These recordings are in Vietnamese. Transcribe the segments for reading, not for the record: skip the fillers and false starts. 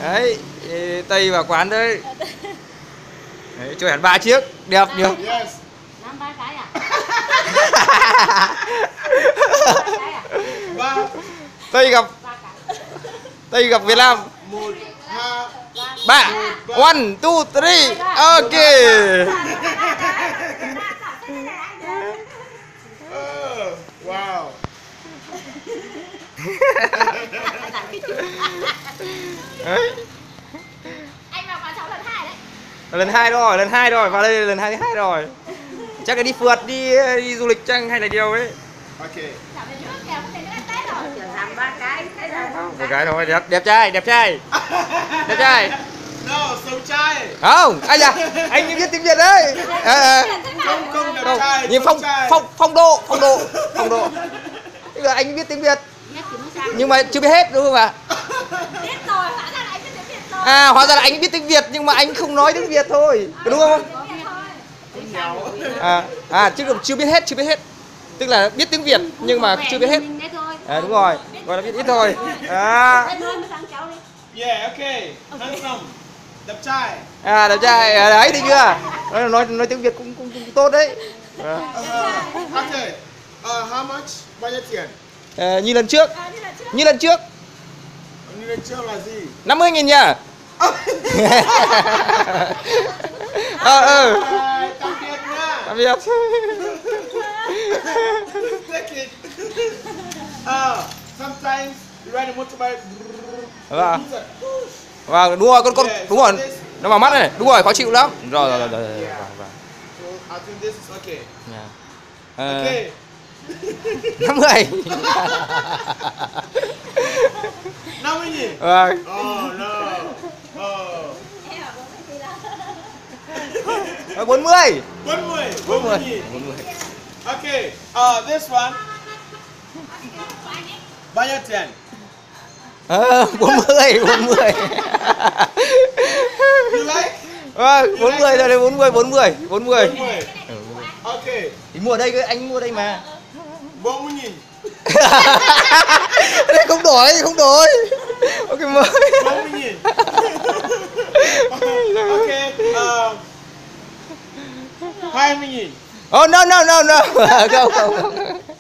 Đấy, Tây vào quán đấy. Đấy, cho hẳn 3 chiếc, đẹp nhỉ? Yes. Làm 3 cái à? Ba. Tây gặp 3 cái. Tây gặp Việt Nam. 1, 2. 3 1 2 3 ok. Wow. Đấy. Anh vào quán cháu lần 2 đấy. Lần 2 rồi, vào đây lần 2 rồi. Chắc là đi phượt, đi du lịch chăng hay là điều ấy. Ok. Chào về trước kèo có thể nữa Tết rồi. Giờ làm 3 cái. Thế là Một cái thôi, đẹp trai. Đẹp trai. No, xấu trai. Không, anh à, anh biết tiếng Việt đấy. Không đẹp trai. Nhưng phong độ. Tức là anh biết tiếng Việt. Nhưng mà chưa biết hết đúng không ạ? biết rồi, hóa ra là anh biết tiếng Việt rồi. À, hóa ra là anh biết tiếng Việt nhưng mà anh không nói tiếng Việt thôi. Đúng không? Chứ chưa biết hết. Tức là biết tiếng Việt nhưng mà chưa biết hết. Đúng rồi, gọi là biết ít thôi. Yeah, ok. Handsome. Đẹp trai. Đẹp trai, đấy thấy chưa? Nói tiếng Việt cũng tốt đấy. Ok. How much? Bao nhiêu tiền? Như lần trước. Như lần trước là gì? 50.000 nha. Tạm biệt nha. Tạm biệt. Take it. Sometimes you ride a motorbike. Vâng, đúng rồi, con đúng rồi. Nó vào mắt này, đúng rồi, khó chịu lắm. Rồi. So I think this is okay. Okay. 50. 50.000. Vâng. Oh no. Oh. 40. 40.000. Okay. This one. Bao nhiêu tiền? 40. You like? Vâng, 40 rồi đấy, 40. Okay. Thì mua ở đây, anh mua ở đây mà. 40.000. Đây không đổi. Ok mới. 40.000. Okay. 20.000. Oh no. Không.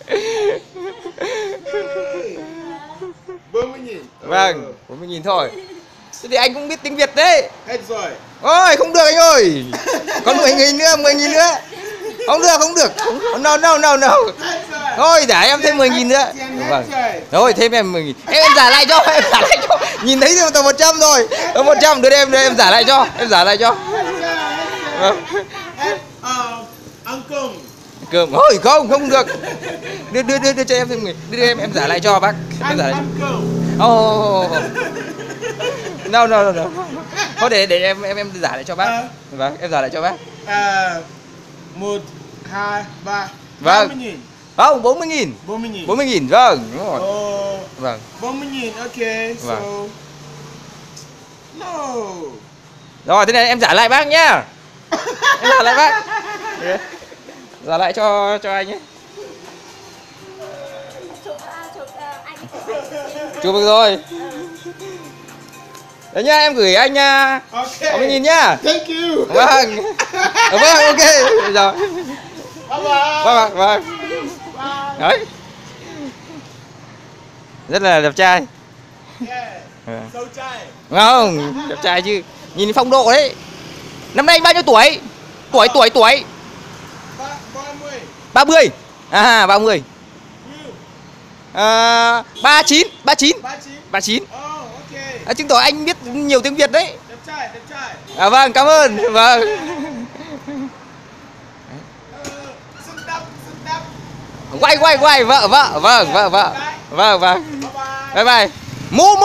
40.000. Vâng, 40.000 thôi. Thế thì anh cũng biết tiếng Việt đấy. Hết rồi. Ôi, không được anh ơi. Còn 10.000 nữa. Không được. No. Hết rồi. Thôi để em thêm 10.000 nữa. Vâng. Rồi thêm em 10.000. Em giả lại cho. Nhìn thấy tầm 100 rồi. Tầm 100 đưa em giả lại cho. Vâng. Ăn cơm. Cơm. Ôi không được. Đưa cho em thêm 10.000. Đưa em giả lại cho bác. Em giả lại. Ăn cơm. No. Thôi để em giả lại cho bác. Vâng, em giả lại cho bác. 1, 2, 3. Vâng. 50.000. Không, 40.000. 40.000, vâng, đúng rồi. Vâng. 40.000, ok. So. Vâng. No. Rồi, thế này em trả lại bác nhá. Em trả lại bác. Trả lại cho anh ấy. Chụp được rồi. Đấy nhá, em gửi anh nha. Ok. 60.000 nhá. Thank you. Vâng. Vâng, ok. Rồi. Bye. Vâng. Đấy. Rất là đẹp trai. Yeah. Xấu trai. Không, đẹp trai chứ. Nhìn phong độ đấy. Năm nay anh bao nhiêu tuổi? Tuổi. 30. 30. 30. 39. 39. Oh, ok. Chứng tỏ anh biết nhiều tiếng Việt đấy. Đẹp trai. Vâng, cảm ơn. Vâng. Xứng đắp. Quay vợ. Vâng. Bye bye. Mũ.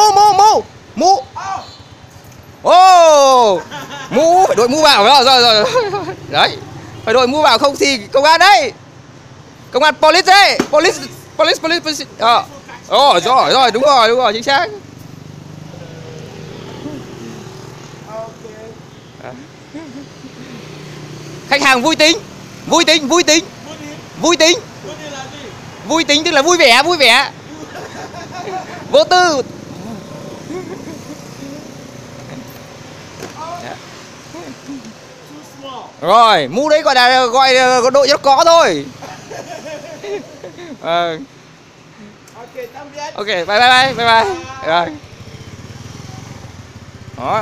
Mũ phải đội mũ vào rồi. Đấy. Phải đội mũ vào không thì công an đấy. Công an police đấy. Police. Rồi, đúng rồi, chính xác. Khách hàng vui tính. Vui tính tức là vui vẻ. Vô tư. Too small. Rồi, mũ đấy gọi có độ cho nó có thôi. Okay, tạm biệt. Ok, bye bye bye bye bye. Rồi. Đó.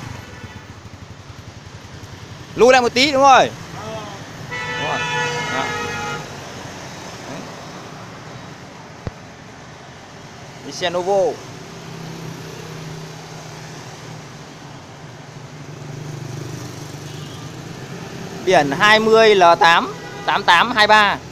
Lùi lại một tí đúng rồi. Đúng rồi. Đó. Đấy. Đi xe Novo. Biển 20L8 8823.